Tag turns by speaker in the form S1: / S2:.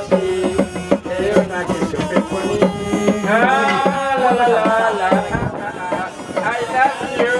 S1: ชีเอวนาเกศเป็นคนนี้ลาลาลาลา I love you